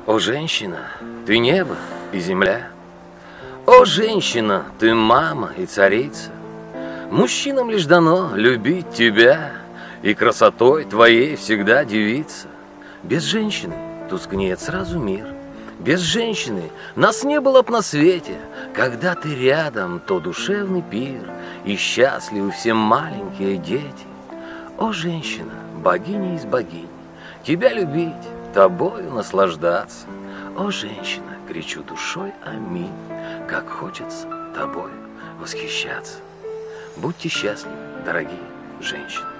О, женщина, ты небо и земля. О, женщина, ты мама и царица. Мужчинам лишь дано любить тебя, и красотой твоей всегда дивиться. Без женщины тускнеет сразу мир. Без женщины нас не было б на свете. Когда ты рядом, то душевный пир, и счастливы все маленькие дети. О, женщина, богиня из богинь, тебя любить, тобою наслаждаться. О, женщина, кричу душой аминь, как хочется тобой восхищаться. Будьте счастливы, дорогие женщины.